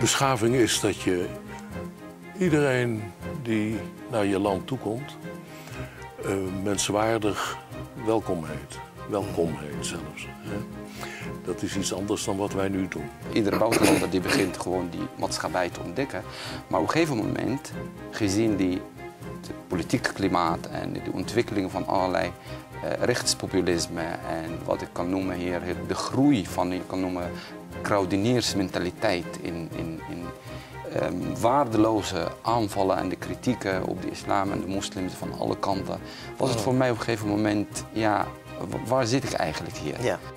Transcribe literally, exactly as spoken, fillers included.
Beschaving is dat je iedereen die naar je land toekomt, uh, menswaardig welkom heet. Welkom heet zelfs. Hè? Dat is iets anders dan wat wij nu doen. Iedere buitenlander die begint gewoon die maatschappij te ontdekken. Maar op een gegeven moment, gezien die het politieke klimaat en de ontwikkeling van allerlei uh, rechtspopulisme en wat ik kan noemen hier, de groei van, ik kan noemen, kraudeniersmentaliteit in, in, in um, waardeloze aanvallen en de kritieken op de islam en de moslims van alle kanten, was het voor mij op een gegeven moment, ja, waar zit ik eigenlijk hier? Ja.